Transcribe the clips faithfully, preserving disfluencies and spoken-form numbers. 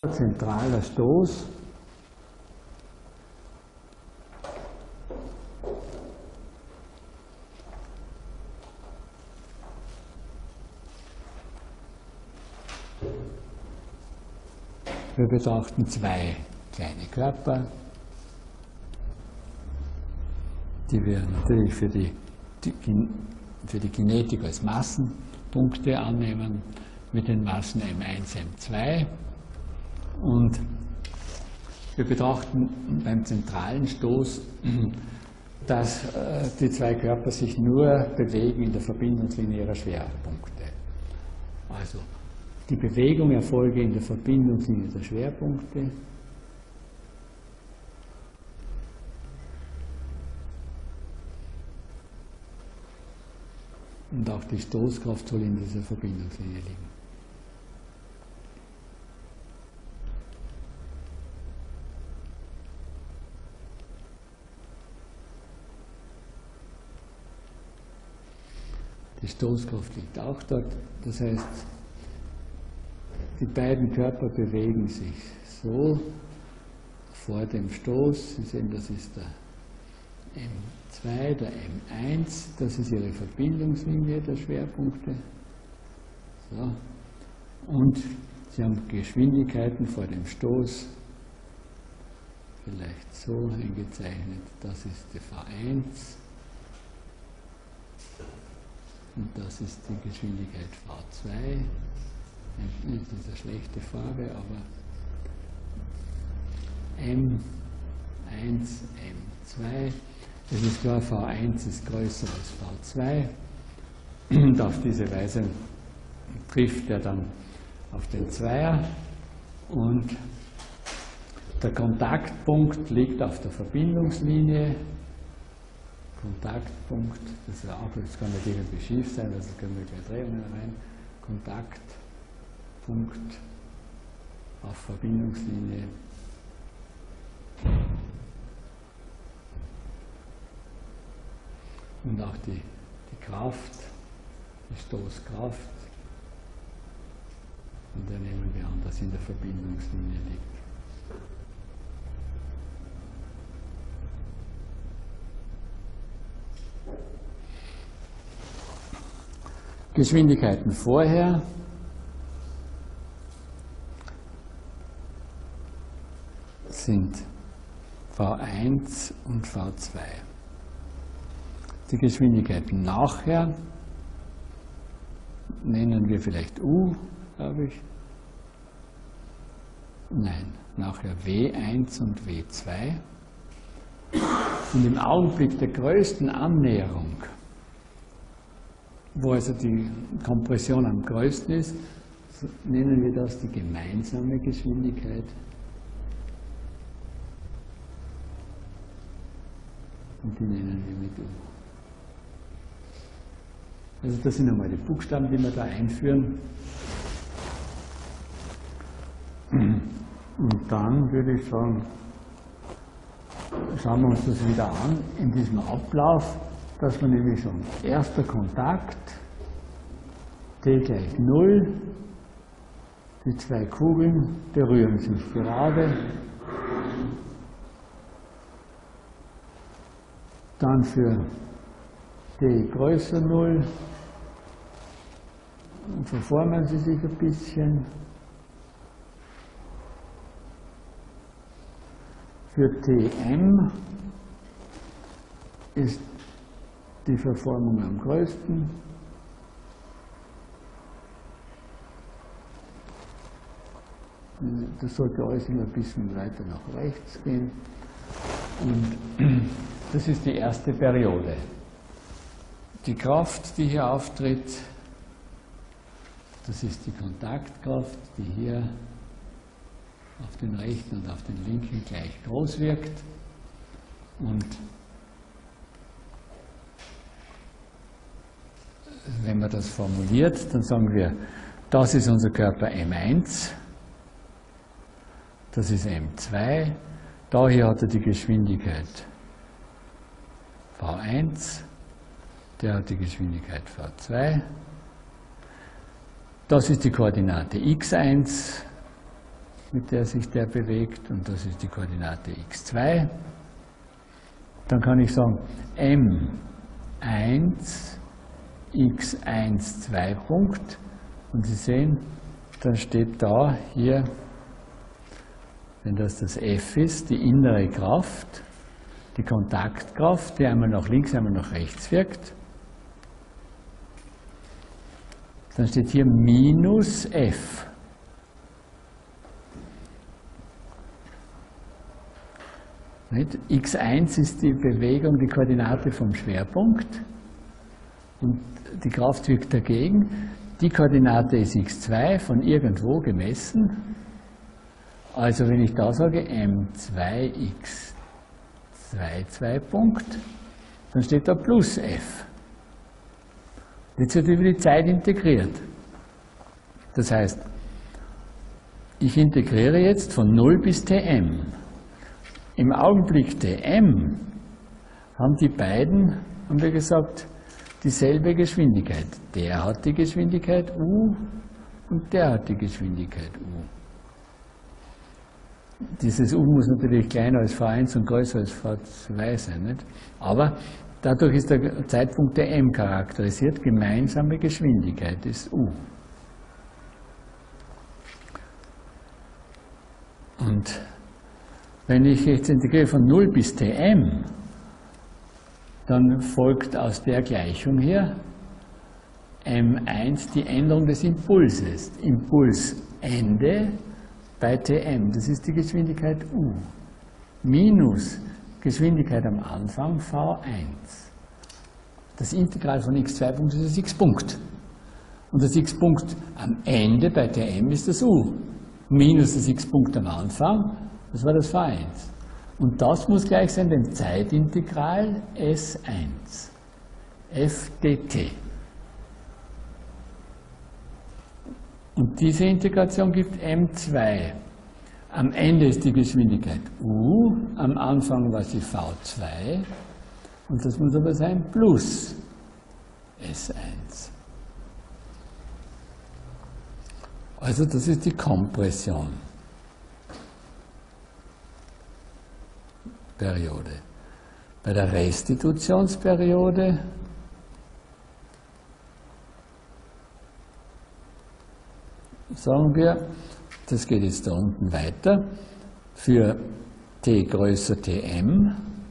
zentraler Stoß wir betrachten zwei kleine Körper, die wir natürlich für die, die, für die Kinetik als Massenpunkte annehmen, mit den Massen M eins, M zwei. Und wir betrachten beim zentralen Stoß, dass äh, die zwei Körper sich nur bewegen in der Verbindungslinie ihrer Schwerpunkte. Also die Bewegung erfolge in der Verbindungslinie der Schwerpunkte. Und auch die Stoßkraft soll in dieser Verbindungslinie liegen. Die Stoßkraft liegt auch dort, das heißt, die beiden Körper bewegen sich so vor dem Stoß. Sie sehen, das ist der M zwei, der M eins, das ist ihre Verbindungslinie der Schwerpunkte. So. Und sie haben Geschwindigkeiten vor dem Stoß, vielleicht so eingezeichnet, das ist die V eins. Und das ist die Geschwindigkeit V zwei. Das ist eine schlechte Farbe, aber M eins, M zwei. Es ist klar, V eins ist größer als V zwei. Und auf diese Weise trifft er dann auf den Zweier. Und der Kontaktpunkt liegt auf der Verbindungslinie. Kontaktpunkt, das, auch, das kann nicht irgendwie schief sein, also können wir gleich Drehungen rein. Kontaktpunkt auf Verbindungslinie. Und auch die, die Kraft, die Stoßkraft. Und da nehmen wir an, dass in der Verbindungslinie liegt. Geschwindigkeiten vorher sind V eins und V zwei. Die Geschwindigkeiten nachher nennen wir vielleicht U, glaube ich. Nein, nachher W eins und W zwei. Und im Augenblick der größten Annäherung, wo also die Kompression am größten ist, nennen wir das die gemeinsame Geschwindigkeit. Und die nennen wir mit U. Also das sind einmal die Buchstaben, die wir da einführen. Und dann würde ich sagen, schauen wir uns das wieder an in diesem Ablauf, dass wir nämlich schon erster Kontakt, T gleich null, die zwei Kugeln berühren sich gerade, dann für T größer null verformen sie sich ein bisschen, für Tm ist die Verformung am größten. Das sollte alles immer ein bisschen weiter nach rechts gehen. Und das ist die erste Periode. Die Kraft, die hier auftritt, das ist die Kontaktkraft, die hier auf den rechten und auf den linken gleich groß wirkt. Und wenn man das formuliert, dann sagen wir, das ist unser Körper M eins, das ist M zwei, da hier hat er die Geschwindigkeit V eins, der hat die Geschwindigkeit V zwei, das ist die Koordinate x eins, mit der sich der bewegt, und das ist die Koordinate x zwei. Dann kann ich sagen, m eins, x eins, zwei Punkt, und Sie sehen, dann steht da hier, wenn das das F ist, die innere Kraft, die Kontaktkraft, die einmal nach links, einmal nach rechts wirkt. Dann steht hier minus F. x eins ist die Bewegung, die Koordinate vom Schwerpunkt, und die Kraft wirkt dagegen. Die Koordinate ist x zwei, von irgendwo gemessen. Also wenn ich da sage m zwei x zwei, zwei Punkt, dann steht da plus f. Jetzt wird über die Zeit integriert. Das heißt, ich integriere jetzt von null bis Tm. Im Augenblick Tm haben die beiden, haben wir gesagt, dieselbe Geschwindigkeit. Der hat die Geschwindigkeit u und der hat die Geschwindigkeit u. Dieses u muss natürlich kleiner als v eins und größer als v zwei sein, nicht? Aber dadurch ist der Zeitpunkt der m charakterisiert. Gemeinsame Geschwindigkeit ist u. Und wenn ich jetzt integriere von null bis Tm, dann folgt aus der Gleichung hier m eins die Änderung des Impulses. Impulsende bei Tm, das ist die Geschwindigkeit u, minus Geschwindigkeit am Anfang v eins. Das Integral von x zwei Punkt ist das x-Punkt. Und das x-Punkt am Ende bei Tm ist das u, minus das x-Punkt am Anfang, das war das v eins. Und das muss gleich sein dem Zeitintegral S eins, f dt. Und diese Integration gibt m zwei. Am Ende ist die Geschwindigkeit u, am Anfang war sie v zwei, und das muss aber sein plus S eins. Also das ist die Kompression. Periode. Bei der Restitutionsperiode sagen wir, das geht jetzt da unten weiter, für t größer Tm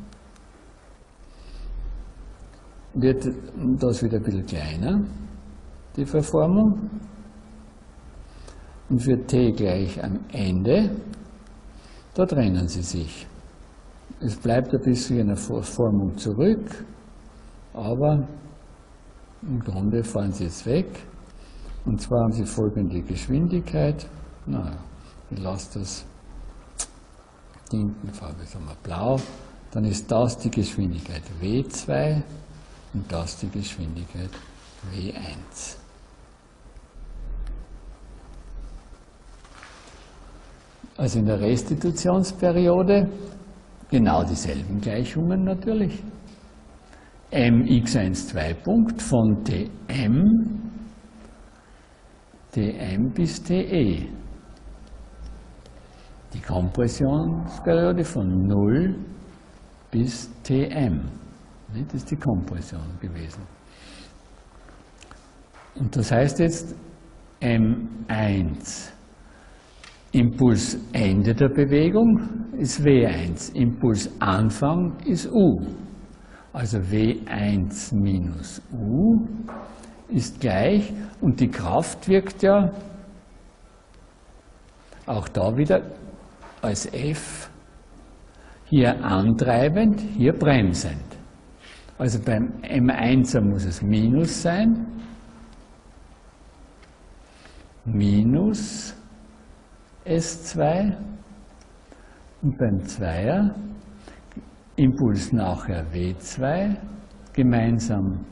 wird das wieder ein bisschen kleiner, die Verformung, und für t gleich am Ende, da trennen sie sich. Es bleibt ein bisschen in der Formung zurück, aber im Grunde fahren sie jetzt weg. Und zwar haben sie folgende Geschwindigkeit. Na, ich lasse das Tintenfarbe, sagen wir blau. Dann ist das die Geschwindigkeit w zwei und das die Geschwindigkeit w eins. Also in der Restitutionsperiode genau dieselben Gleichungen natürlich. M x eins zwei Punkt von Tm, Tm bis Te. Die Kompressionsperiode von null bis Tm. Das ist die Kompression gewesen. Und das heißt jetzt M eins. Impulsende der Bewegung ist w eins, Impulsanfang ist u. Also w eins minus u ist gleich, und die Kraft wirkt ja auch da wieder als F, hier antreibend, hier bremsend. Also beim M eins muss es minus sein, minus S zwei, und beim Zweier Impuls nachher W zwei, gemeinsam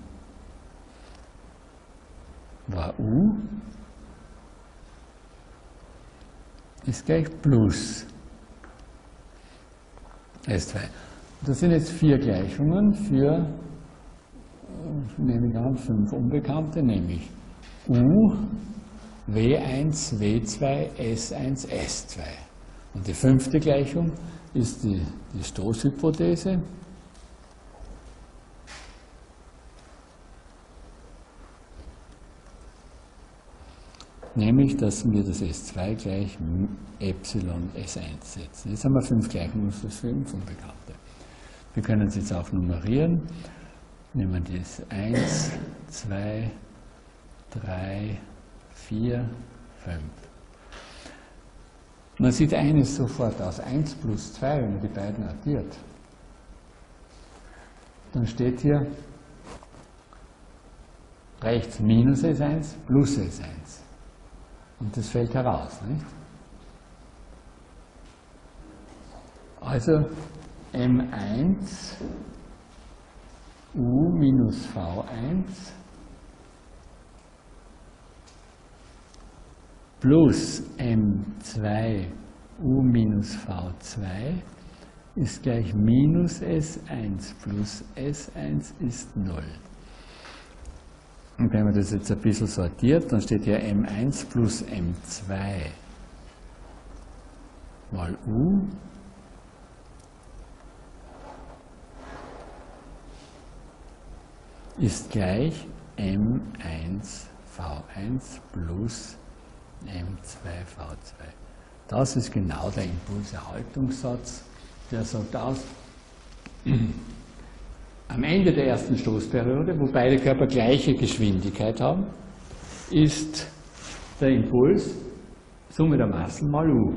war U, ist gleich plus S zwei. Das sind jetzt vier Gleichungen für, nehme ich an, fünf Unbekannte, nämlich U W eins, W zwei, S eins, S zwei. Und die fünfte Gleichung ist die, die Stoßhypothese. Nämlich, dass wir das S zwei gleich Epsilon S eins setzen. Jetzt haben wir fünf Gleichungen für fünf Unbekannte. Wir können es jetzt auch nummerieren. Nehmen wir das eins, zwei, drei, vier, fünf. Man sieht eines sofort aus, eins plus zwei, wenn man die beiden addiert. Dann steht hier rechts minus S eins plus S eins. Und das fällt heraus, nicht? Also M eins U minus V eins plus M zwei U minus V zwei ist gleich minus S eins plus S eins ist null. Und wenn man das jetzt ein bisschen sortiert, dann steht hier M eins plus M zwei mal U ist gleich M eins V eins plus M zwei V zwei. Das ist genau der Impulserhaltungssatz, der sagt aus, am Ende der ersten Stoßperiode, wo beide Körper gleiche Geschwindigkeit haben, ist der Impuls Summe der Massen mal U.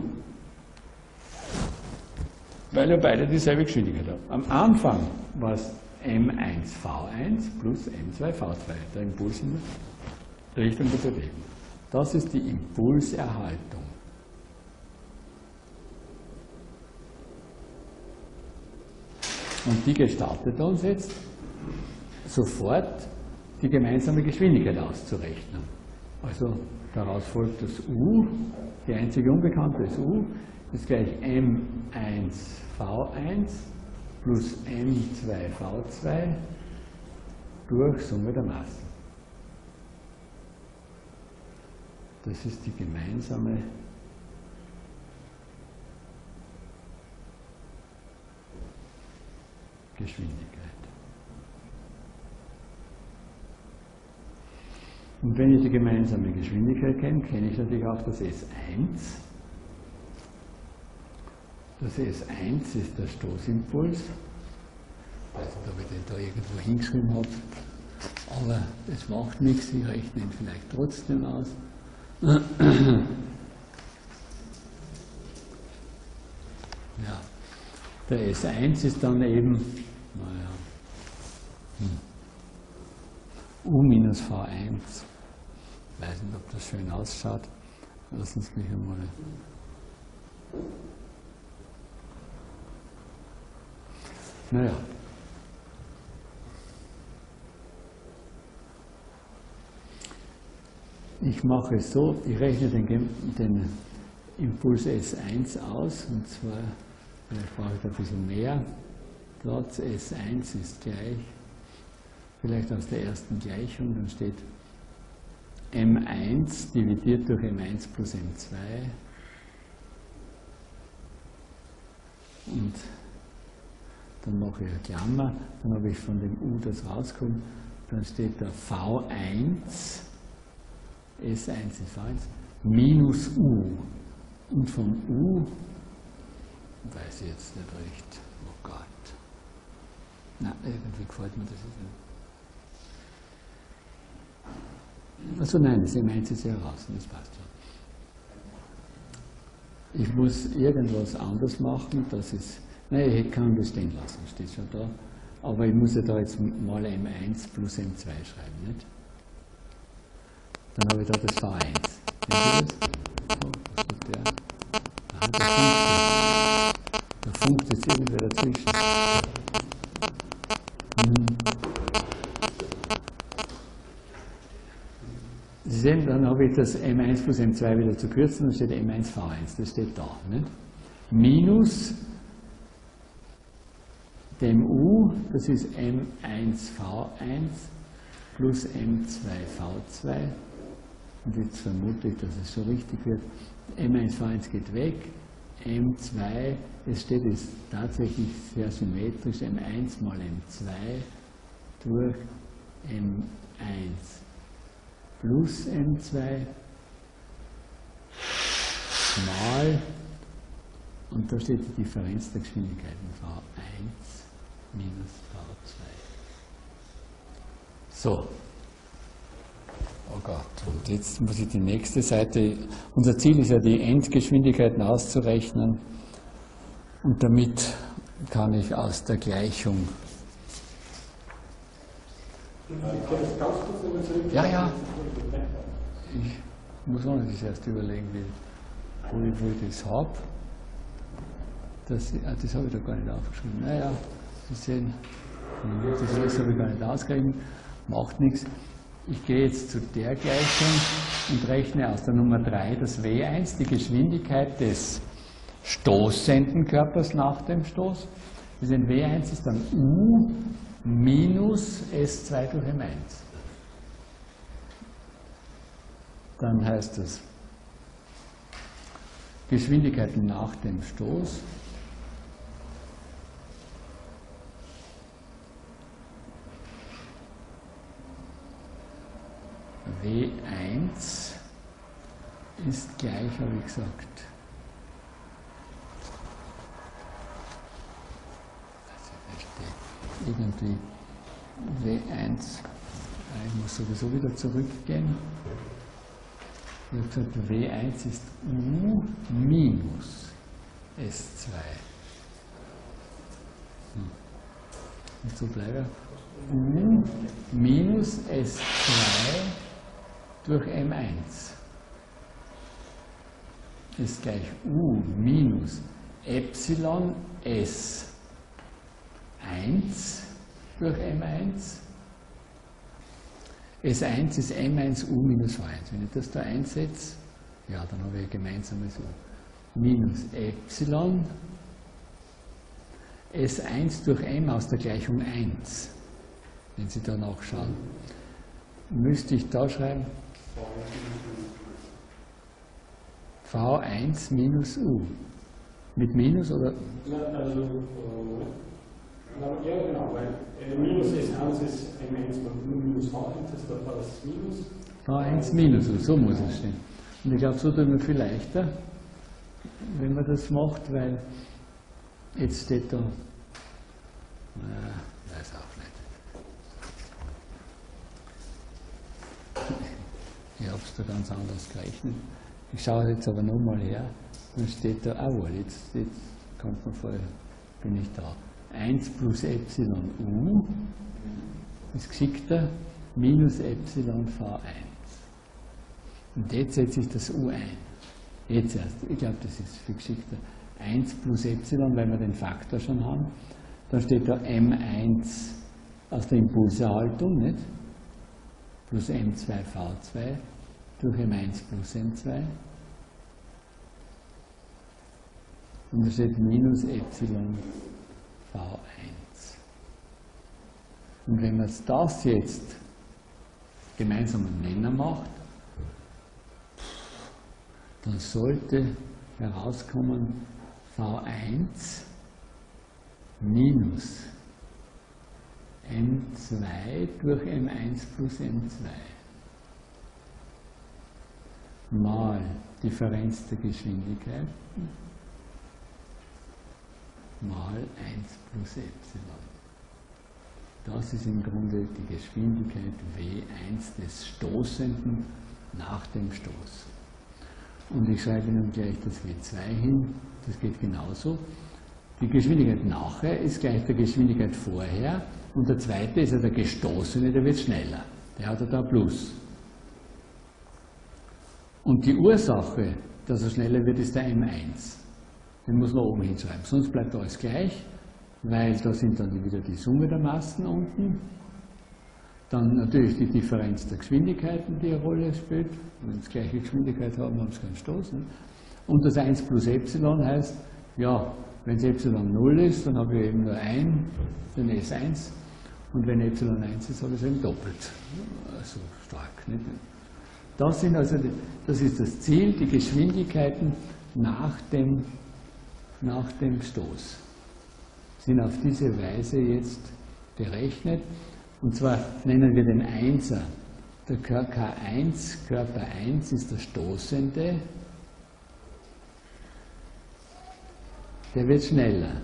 Weil ja beide dieselbe Geschwindigkeit haben. Am Anfang war es M eins V eins plus M zwei V zwei, der Impuls in der Richtung der Bewegung. Das ist die Impulserhaltung. Und die gestattet uns jetzt, sofort die gemeinsame Geschwindigkeit auszurechnen. Also daraus folgt das U, die einzige Unbekannte ist U, ist gleich M eins V eins plus M zwei V zwei durch Summe der Massen. Das ist die gemeinsame Geschwindigkeit. Und wenn ich die gemeinsame Geschwindigkeit kenne, kenne ich natürlich auch das S eins. Das S eins ist der Stoßimpuls. Ich weiß nicht, ob ich den da irgendwo hingeschrieben habe, aber es macht nichts, ich rechne ihn vielleicht trotzdem aus. Ja, der S eins ist dann eben, naja, hm, U minus V eins. Ich weiß nicht, ob das schön ausschaut. Lassen Sie mich einmal. Naja. Ich mache es so, ich rechne den, den Impuls S eins aus, und zwar, vielleicht brauche ich ein bisschen mehr Platz. S eins ist gleich, vielleicht aus der ersten Gleichung, dann steht M eins dividiert durch M eins plus M zwei. Und dann mache ich eine Klammer, dann habe ich von dem U das rauskommen, dann steht da V eins, S eins ist V eins, minus U. Und vom U weiß ich jetzt nicht recht. Oh Gott. Na, irgendwie gefällt mir das jetzt nicht. Also nein, das M eins ist ja raus, das passt schon. Ich muss irgendwas anders machen, das ist. Nein, ich kann das stehen lassen, steht schon da. Aber ich muss ja da jetzt mal M eins plus M zwei schreiben, nicht? Dann habe ich da das V eins. Sehen Sie das? So, was tut der? Ah, da funkt jetzt irgendwer dazwischen. Hm. Sie sehen, dann habe ich das M eins plus M zwei wieder zu kürzen, dann steht M eins V eins, das steht da. Nicht? Minus dem U, das ist M eins V eins plus M zwei V zwei Und jetzt vermute ich, dass es so richtig wird. M eins V eins geht weg, M zwei, es steht jetzt tatsächlich sehr symmetrisch, M eins mal M zwei durch M eins plus M zwei mal, und da steht die Differenz der Geschwindigkeiten V eins minus V zwei. So. Oh Gott, und jetzt muss ich die nächste Seite, unser Ziel ist ja, die Endgeschwindigkeiten auszurechnen, und damit kann ich aus der Gleichung. Ja, ja. Ich muss auch nicht erst überlegen, wo ich, wo ich das habe. Das, das habe ich da gar nicht aufgeschrieben. Naja, Sie sehen, das alles habe ich gar nicht ausgerechnet, macht nichts. Ich gehe jetzt zu der Gleichung und rechne aus der Nummer drei das W eins, die Geschwindigkeit des stoßenden Körpers nach dem Stoß. Wir sehen, W eins ist dann U minus S zwei durch M eins. Dann heißt das Geschwindigkeiten nach dem Stoß. W eins ist gleich, habe ich gesagt, irgendwie W eins, ich muss sowieso wieder zurückgehen. Ich habe gesagt, W eins ist U minus S zwei. Hm. Und so bleibe ich. U minus S zwei durch M eins ist gleich U minus Epsilon S eins durch M eins. S eins ist M eins U minus V eins. Wenn ich das da einsetze, ja, dann habe ich ein gemeinsames U. Minus Epsilon S eins durch M aus der Gleichung eins. Wenn Sie da nachschauen, müsste ich da schreiben V eins minus U. Mit Minus oder? Also, ja, genau, weil Minus S eins ist M eins mal U minus V eins, das ist das Minus. V eins minus U, so muss es stehen. Und ich glaube, so tut man viel leichter, wenn man das macht, weil jetzt steht da, naja, weiß auch nicht. Ich habe es da ganz anders gerechnet. Ich schaue jetzt aber nochmal her, dann steht da, ah wohl, jetzt, jetzt kommt man vor, bin ich da. eins plus Epsilon U ist geschickter, minus Epsilon V eins. Und jetzt setze ich das U ein. Jetzt erst, ich glaube, das ist viel geschickter. eins plus Epsilon, weil wir den Faktor schon haben. Dann steht da M eins aus der Impulserhaltung, nicht? Plus M zwei V zwei durch M eins plus M zwei. Und da steht minus Epsilon V eins. Und wenn man das jetzt gemeinsam einen Nenner macht, dann sollte herauskommen V eins minus M zwei durch M eins plus M zwei mal Differenz der Geschwindigkeit mal eins plus Epsilon. Das ist im Grunde die Geschwindigkeit W eins des Stoßenden nach dem Stoß. Und ich schreibe Ihnen gleich das W zwei hin, das geht genauso. Die Geschwindigkeit nachher ist gleich der Geschwindigkeit vorher, und der zweite ist ja der Gestoßene, der wird schneller. Der hat ja da Plus. Und die Ursache, dass er schneller wird, ist der M eins. Den muss man oben hinschreiben, sonst bleibt alles gleich, weil da sind dann wieder die Summe der Massen unten. Dann natürlich die Differenz der Geschwindigkeiten, die eine Rolle spielt. Wenn sie gleiche Geschwindigkeit haben, haben sie keinen Stoß. Ne? Und das eins plus Epsilon heißt, ja, wenn es Epsilon null ist, dann habe ich eben nur ein, den S eins. Und wenn Epsilon eins ist, habe ich es eben doppelt. So stark. Nicht? Das sind also, die, das ist das Ziel, die Geschwindigkeiten nach dem, nach dem Stoß sind auf diese Weise jetzt berechnet. Und zwar nennen wir den Einser. Der K eins, Körper eins ist der Stoßende. Der wird schneller.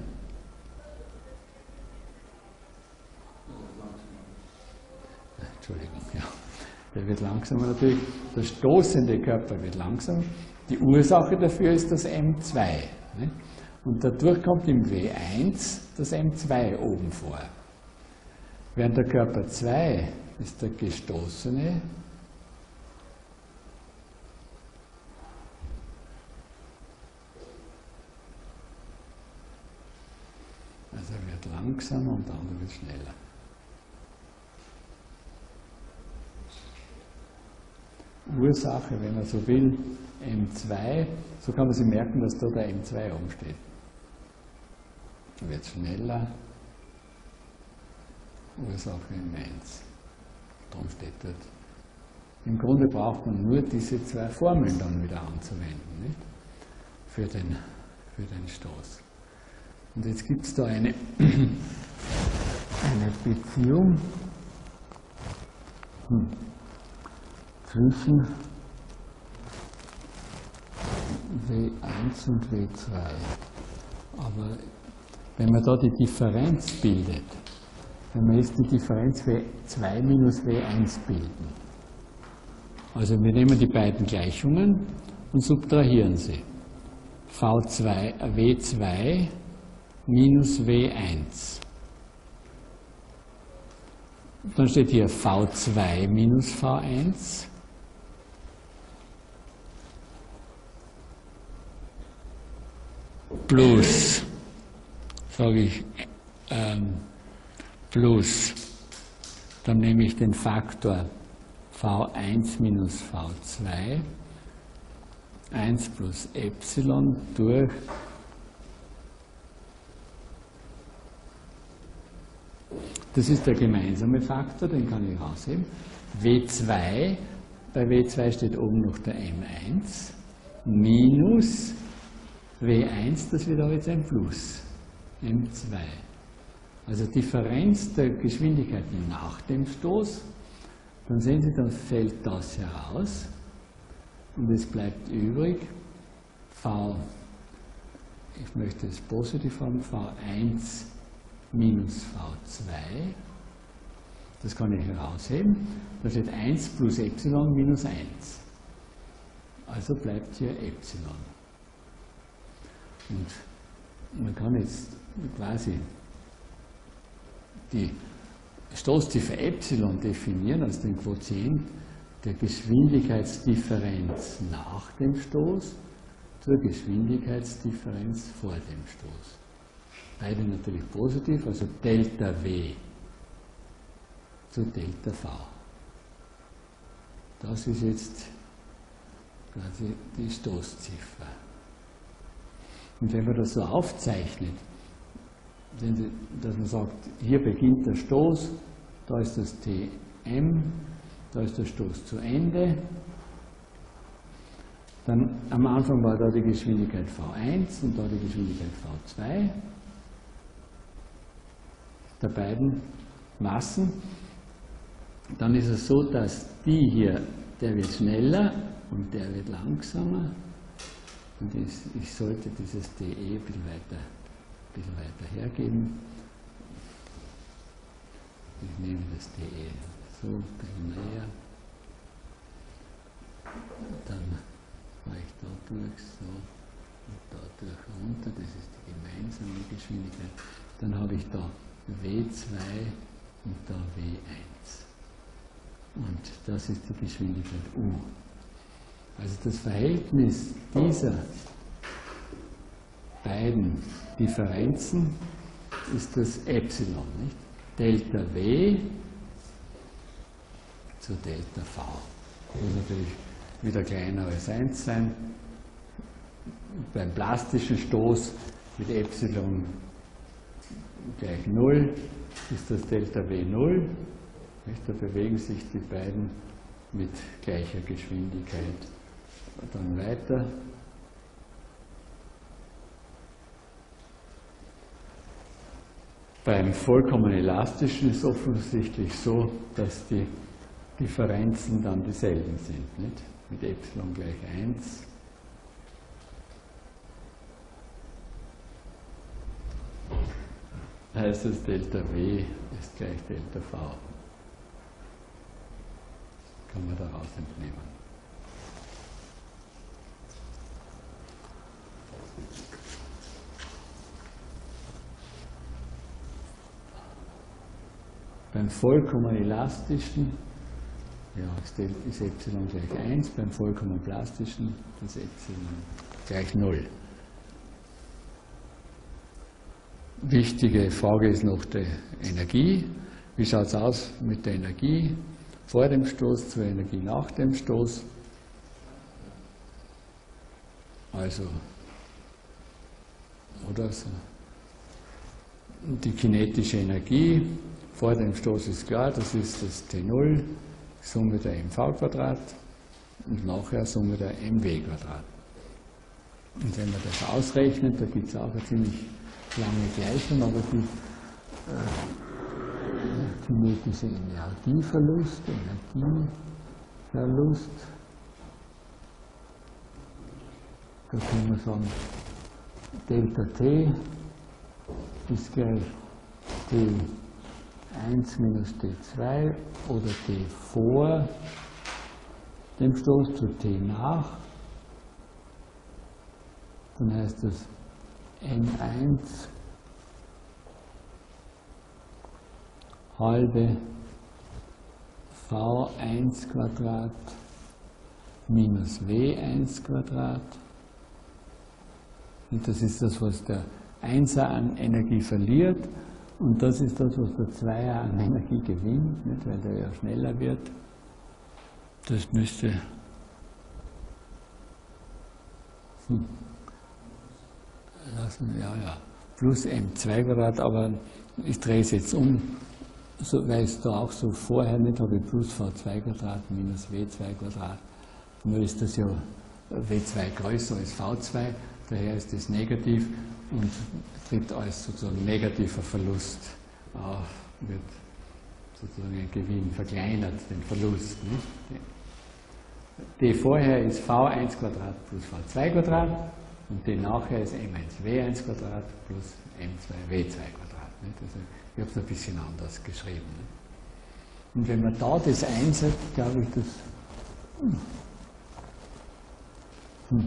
Entschuldigung, ja. Der wird langsamer natürlich. Der stoßende Körper wird langsamer. Die Ursache dafür ist das M zwei. Ne? Und dadurch kommt im W eins das M zwei oben vor. Während der Körper zwei ist der gestoßene. Also er wird langsamer und der andere wird schneller. Ursache, wenn man so will, M zwei, so kann man sich merken, dass da der M zwei oben steht. Er wird schneller, Ursache M eins. Darum steht dort. Im Grunde braucht man nur diese zwei Formeln dann wieder anzuwenden, nicht? Für den, für den Stoß. Und jetzt gibt es da eine, eine Beziehung hm, zwischen W eins und W zwei. Aber wenn man da die Differenz bildet, wenn wir jetzt die Differenz W zwei minus W eins bilden, also wir nehmen die beiden Gleichungen und subtrahieren sie. V zwei, W zwei minus W eins. Dann steht hier V zwei minus V eins plus, sage ich, ähm, plus, dann nehme ich den Faktor V eins minus V zwei, eins plus Epsilon durch das ist der gemeinsame Faktor, den kann ich rausheben. W zwei, bei W zwei steht oben noch der M eins, minus W eins, das wird auch jetzt ein Plus, M zwei. Also Differenz der Geschwindigkeiten nach dem Stoß, dann sehen Sie, dann fällt das heraus und es bleibt übrig V, ich möchte es positiv haben, V eins minus V zwei, das kann ich herausheben, da steht eins plus Epsilon minus eins. Also bleibt hier Epsilon. Und man kann jetzt quasi die Stoßtiefe Epsilon definieren als den Quotient der Geschwindigkeitsdifferenz nach dem Stoß zur Geschwindigkeitsdifferenz vor dem Stoß. Beide natürlich positiv, also Delta W zu Delta V. Das ist jetzt quasi die Stoßziffer. Und wenn man das so aufzeichnet, dass man sagt, hier beginnt der Stoß, da ist das T M, da ist der Stoß zu Ende, dann am Anfang war da die Geschwindigkeit V eins und da die Geschwindigkeit V zwei der beiden Massen. Dann ist es so, dass die hier, der wird schneller und der wird langsamer. Und ich, ich sollte dieses dE ein bisschen weiter, ein bisschen weiter hergeben. Ich nehme das dE so ein bisschen näher. Dann fahre ich da durch, so, und da durch runter. Das ist die gemeinsame Geschwindigkeit. Dann habe ich da W zwei und da W eins. Und das ist die Geschwindigkeit U. Also das Verhältnis dieser beiden Differenzen ist das Epsilon, nicht? Delta W zu Delta V. Das muss natürlich wieder kleiner als eins sein. Beim plastischen Stoß mit Epsilon gleich null ist das Delta W null. Da bewegen sich die beiden mit gleicher Geschwindigkeit dann weiter. Beim vollkommen elastischen ist es offensichtlich so, dass die Differenzen dann dieselben sind, nicht? Mit Epsilon gleich eins. Heißt es, Delta W ist gleich Delta V. Kann man daraus entnehmen. Beim vollkommen elastischen ja, ist, ist Epsilon gleich eins, beim vollkommen plastischen ist Epsilon gleich null. Wichtige Frage ist noch die Energie. Wie schaut es aus mit der Energie vor dem Stoß zur Energie nach dem Stoß? Also, oder so. Die kinetische Energie vor dem Stoß ist klar, das ist das T null, Summe der mv² und nachher Summe der mw². Und wenn man das ausrechnet, da gibt es auch eine ziemlich lange Gleichung, aber die äh, kinetische Energieverlust, Energieverlust, da kann man sagen, Delta T ist gleich T eins minus T zwei oder T vor dem Stoß zu T nach. Dann heißt das M eins halbe V eins Quadrat minus W eins Quadrat. Und das ist das, was der Einser an Energie verliert. Und das ist das, was der Zweier an Energie gewinnt, nicht, weil der ja schneller wird. Das müsste hm, lassen, ja, ja, plus M zwei Quadrat, aber ich drehe es jetzt um, so, weil es da auch so vorher nicht habe, ich plus V zwei Quadrat minus W zwei Quadrat. Nur ist das ja W zwei größer als V zwei, daher ist das negativ und tritt als sozusagen negativer Verlust auf, wird sozusagen ein Gewinn verkleinert, den Verlust. Nicht? D vorher ist V eins Quadrat plus V zwei Quadrat und D nachher ist M eins W eins Quadrat plus M zwei W zwei Quadrat. Nicht? Also ich habe es ein bisschen anders geschrieben. Nicht? Und wenn man da das einsetzt, glaube ich, das hm, hm,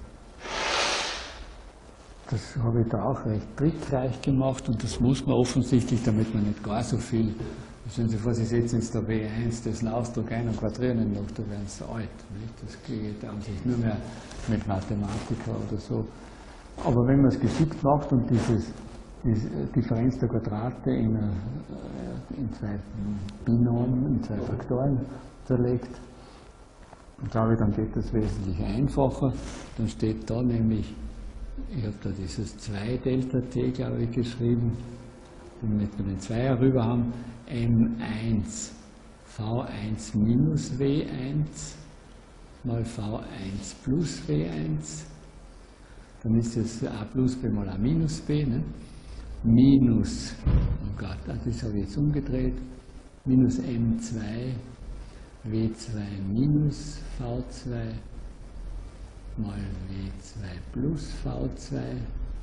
das habe ich da auch recht trickreich gemacht und das muss man offensichtlich, damit man nicht gar so viel, stellen Sie vor, Sie setzen jetzt da W eins, das Ausdruck ein und quadrieren ihn noch, da werden Sie alt. Nicht? Das geht an sich nur mehr mit Mathematiker oder so. Aber wenn man es geschickt macht und dieses, diese Differenz der Quadrate in, in zwei Binomen, in zwei Faktoren zerlegt, und glaube ich, dann geht das wesentlich einfacher. Dann steht da nämlich, ich habe da dieses zwei Delta T, glaube ich, geschrieben, damit wir den Zweier rüber haben, M eins V eins minus W eins mal V eins plus W eins, dann ist das A plus B mal A minus B, ne? Minus, oh Gott, das habe ich jetzt umgedreht, minus M zwei W zwei minus V zwei mal W zwei plus V zwei.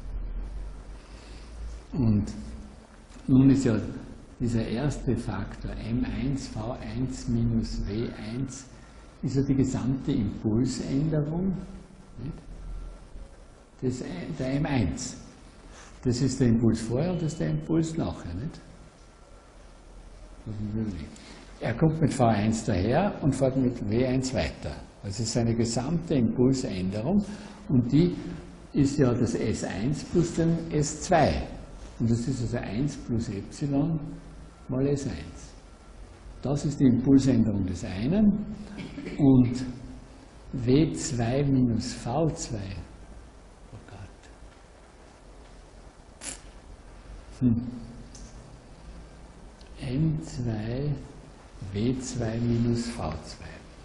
Und nun ist ja dieser erste Faktor M eins V eins minus W eins ist ja die gesamte Impulsänderung des, der M eins. Das ist der Impuls vorher und das ist der Impuls nachher. Nicht? Er kommt mit V eins daher und fährt mit W eins weiter. Also es ist eine gesamte Impulsänderung und die ist ja das S eins plus den S zwei. Und das ist also eins plus Epsilon mal S eins. Das ist die Impulsänderung des einen und W zwei minus V zwei. Oh Gott. Hm. M zwei W zwei minus V zwei.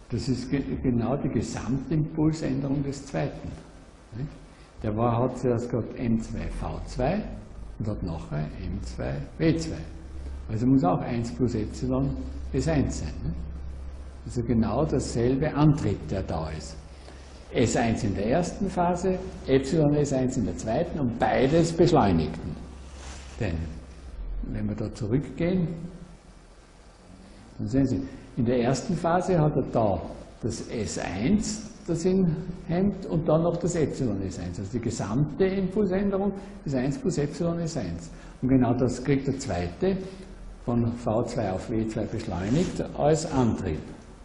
Das ist ge genau die Gesamtimpulsänderung des zweiten. Nicht? Der war, hat zuerst gehabt M zwei V zwei und hat nachher M zwei W zwei. Also muss auch eins plus Epsilon S eins sein. Nicht? Also genau dasselbe Antrieb, der da ist. S eins in der ersten Phase, Epsilon S eins in der zweiten und beides beschleunigten. Denn wenn wir da zurückgehen, dann sehen Sie, in der ersten Phase hat er da das S eins, das ihn hemmt, und dann noch das Epsilon S eins. Also die gesamte Impulsänderung ist eins plus Epsilon S eins. Und genau das kriegt der zweite von V zwei auf W zwei beschleunigt als Antrieb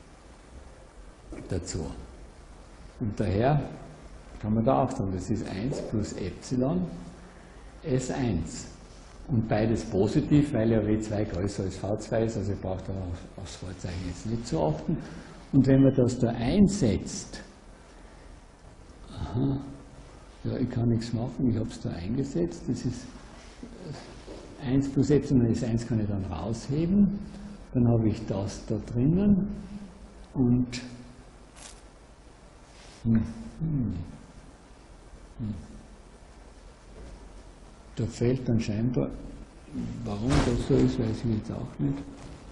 dazu. Und daher kann man da auch sagen, das ist eins plus Epsilon S eins. Und beides positiv, weil ja W zwei größer als V zwei ist, also braucht er auf, aufs Vorzeichen jetzt nicht zu achten. Und wenn man das da einsetzt, aha, ja, ich kann nichts machen, ich habe es da eingesetzt, das ist eins plus Epsilon S eins kann ich dann rausheben, dann habe ich das da drinnen und hm, hm, hm. Da fehlt dann scheinbar, warum das so ist, weiß ich jetzt auch nicht.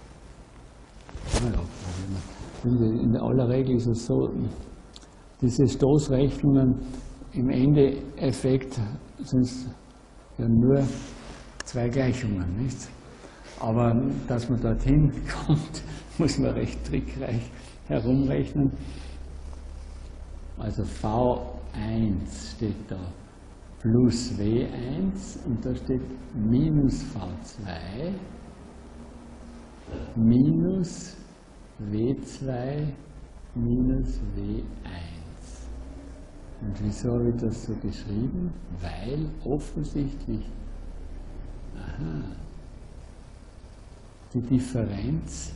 Naja, in aller Regel ist es so, diese Stoßrechnungen im Endeffekt sind es ja nur zwei Gleichungen, nicht? Aber dass man dorthin kommt, muss man recht trickreich herumrechnen. Also V eins steht da plus W eins und da steht minus V zwei minus W zwei minus W eins. Und wieso habe ich das so geschrieben? Weil offensichtlich aha, die Differenz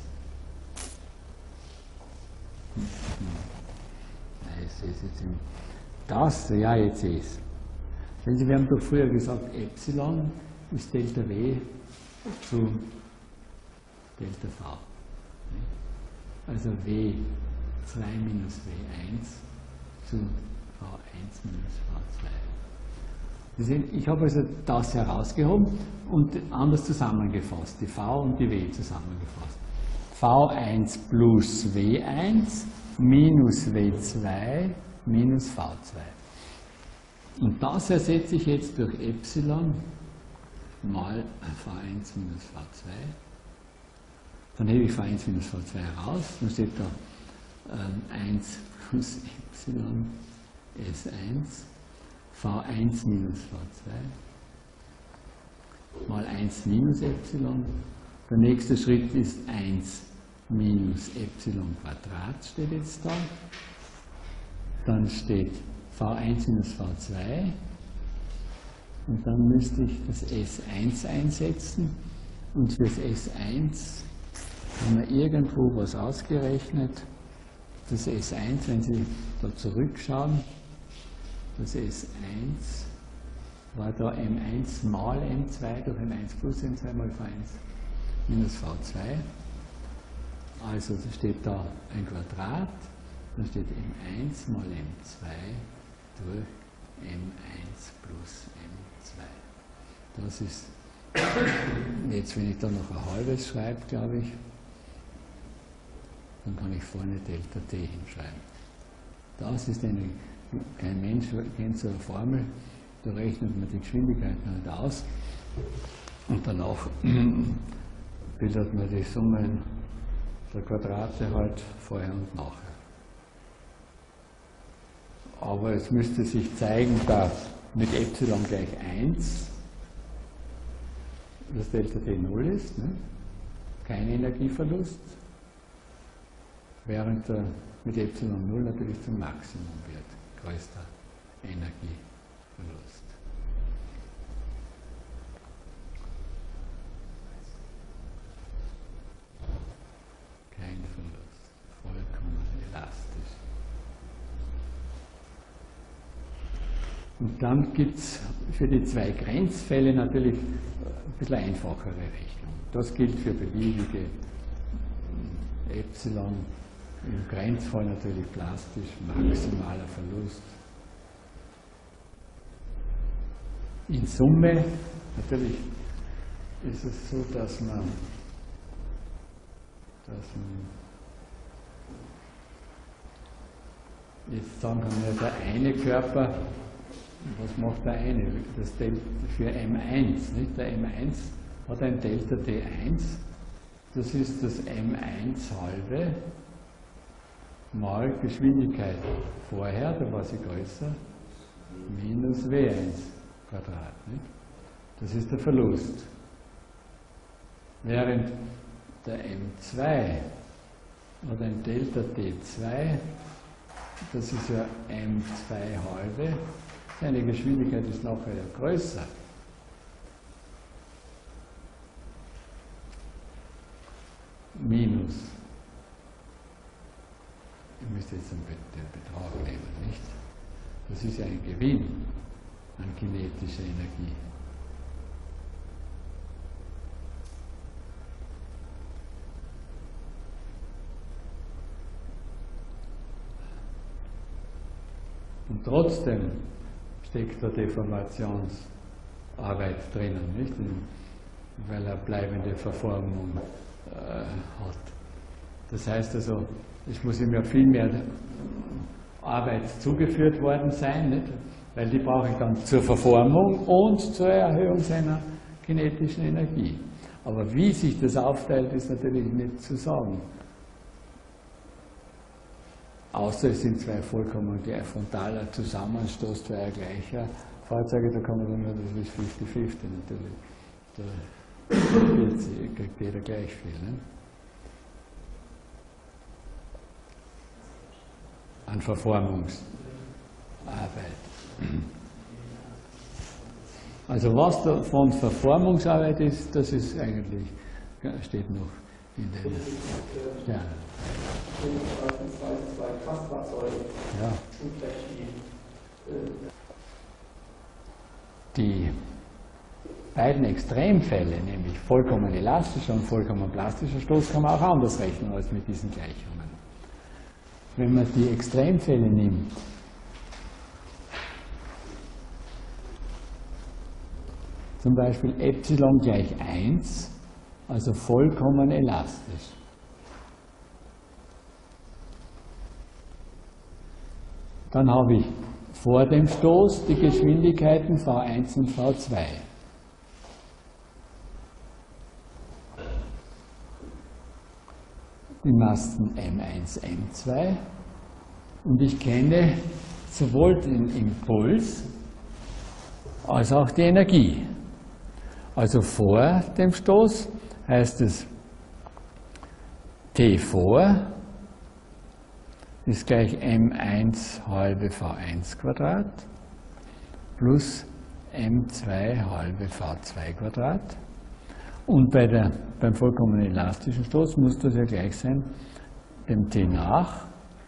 ich sehe es jetzt im das, ja, jetzt sehe ich es. Wenn Sie, wir haben doch früher gesagt, Epsilon ist Delta W zu Delta V. Also W zwei minus W eins zu V eins minus V zwei. Sie sehen, ich habe also das herausgehoben und anders zusammengefasst, die V und die W zusammengefasst. V eins plus W eins minus W zwei minus V zwei. Und das ersetze ich jetzt durch Epsilon mal V eins minus V zwei. Dann hebe ich V eins minus V zwei heraus, dann steht da ähm, eins plus Epsilon S eins, V eins minus V zwei mal eins minus Epsilon. Der nächste Schritt ist eins minus Epsilon Quadrat, steht jetzt da. Dann steht V eins minus V zwei und dann müsste ich das S eins einsetzen und für das S eins haben wir irgendwo was ausgerechnet. Das S eins, wenn Sie da zurückschauen, das S eins war da M eins mal M zwei durch M eins plus M zwei mal V eins minus V zwei. Also da steht da ein Quadrat, dann steht M eins mal M zwei durch M eins plus M zwei. Das ist, jetzt wenn ich da noch ein halbes schreibe, glaube ich, dann kann ich vorne Delta T hinschreiben. Das ist eine, kein Mensch kennt so eine Formel, da rechnet man die Geschwindigkeit nicht aus und danach bildet man die Summen der Quadrate halt vorher und nachher. Aber es müsste sich zeigen, dass mit Epsilon gleich eins das Delta T null ist, ne? Kein Energieverlust, während er mit Epsilon null natürlich zum Maximum wird, größter Energieverlust. Kein Verlust, vollkommen elastisch. Und dann gibt es für die zwei Grenzfälle natürlich ein bisschen einfachere Rechnung. Das gilt für beliebige Epsilon im Grenzfall natürlich plastisch, maximaler Verlust. In Summe, natürlich ist es so, dass man, dass man jetzt sagen kann, ja, der eine Körper, was macht der eine? Das Delta für M eins, nicht? Der M eins hat ein Delta T eins, das ist das M eins halbe mal Geschwindigkeit vorher, da war sie größer, minus W eins Quadrat. Nicht? Das ist der Verlust. Während der M zwei hat ein Delta T zwei, das ist ja M zwei halbe, seine Geschwindigkeit ist nachher ja größer. Minus. Ich müsste jetzt den Betrag nehmen, nicht? Das ist ja ein Gewinn an kinetischer Energie. Und trotzdem steckt da Deformationsarbeit drinnen, nicht? Weil er bleibende Verformung äh, hat. Das heißt also, es muss ihm ja viel mehr Arbeit zugeführt worden sein, nicht? Weil die brauche ich dann zur Verformung und zur Erhöhung seiner kinetischen Energie. Aber wie sich das aufteilt, ist natürlich nicht zu sagen. Außer es sind zwei vollkommen der frontaler Zusammenstoß zweier gleicher Fahrzeuge, da kann man dann nur, das ist fünfzig fünfzig natürlich. Da kriegt jeder gleich viel. Ne? An Verformungsarbeit. Also was da von Verformungsarbeit ist, das ist eigentlich, steht noch in den Sternen. Beispielsweise zwei Kraftfahrzeuge Ja. und gleich die, äh Die beiden Extremfälle, nämlich vollkommen elastischer und vollkommen plastischer Stoß, kann man auch anders rechnen als mit diesen Gleichungen. Wenn man die Extremfälle nimmt, zum Beispiel Epsilon gleich eins, also vollkommen elastisch. Dann habe ich vor dem Stoß die Geschwindigkeiten v eins und v zwei. Die Massen M eins, M zwei und ich kenne sowohl den Impuls als auch die Energie. Also vor dem Stoß heißt es T vor ist gleich M eins halbe v eins Quadrat plus M zwei halbe v zwei Quadrat. Und bei der, beim vollkommen elastischen Stoß muss das ja gleich sein dem T nach.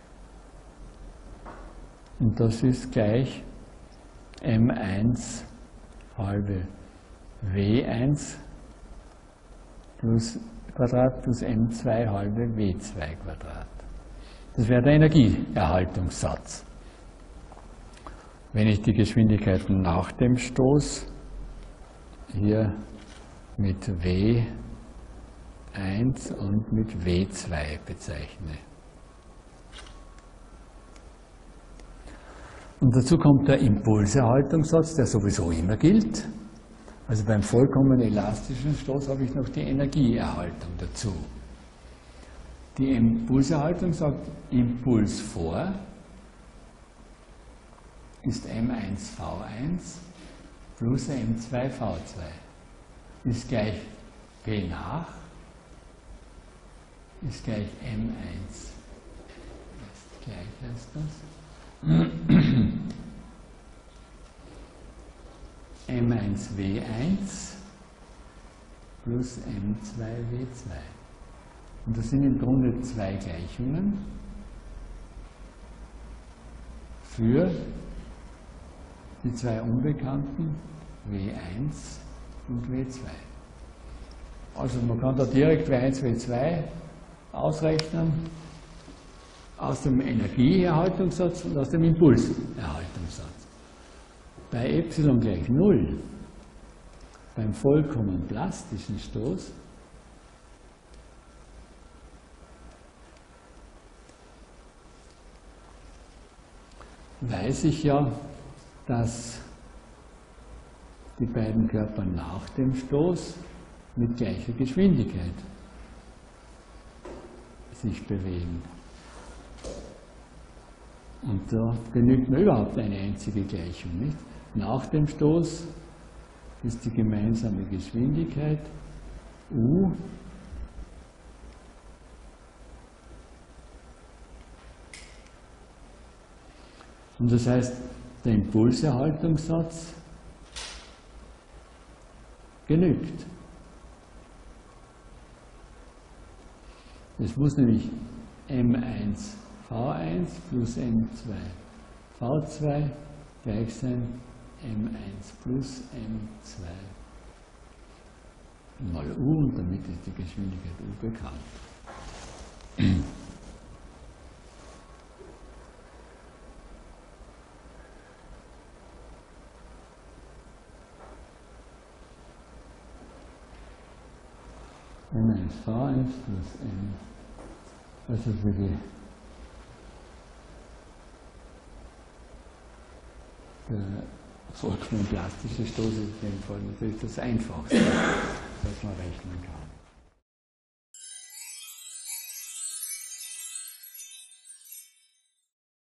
Und das ist gleich M eins halbe W eins plus Quadrat plus M zwei halbe W zwei Quadrat. Das wäre der Energieerhaltungssatz. Wenn ich die Geschwindigkeiten nach dem Stoß hier mit W eins und mit W zwei bezeichne. Und dazu kommt der Impulserhaltungssatz, der sowieso immer gilt. Also beim vollkommen elastischen Stoß habe ich noch die Energieerhaltung dazu. Die Impulserhaltung sagt, Impuls vor ist M eins v eins plus M zwei v zwei. Ist gleich P nach, ist gleich M eins. Ist gleich heißt das. M eins W eins plus M zwei W zwei. Und das sind im Grunde zwei Gleichungen für die zwei Unbekannten W eins und W zwei. Also man kann da direkt W eins, W zwei ausrechnen. aus dem Energieerhaltungssatz und aus dem Impulserhaltungssatz. Bei Epsilon gleich null, beim vollkommen plastischen Stoß, weiß ich ja, dass die beiden Körper nach dem Stoß mit gleicher Geschwindigkeit sich bewegen. Und da genügt mir überhaupt eine einzige Gleichung, nicht? Nach dem Stoß ist die gemeinsame Geschwindigkeit u und das heißt, der Impulserhaltungssatz genügt. Es muss nämlich m eins v eins plus m zwei v zwei gleich sein m eins plus m zwei mal u und damit ist die Geschwindigkeit u bekannt. m eins v eins plus m, also für die der vollkommen plastische Stoß ist in dem Fall natürlich das Einfachste, was man rechnen kann.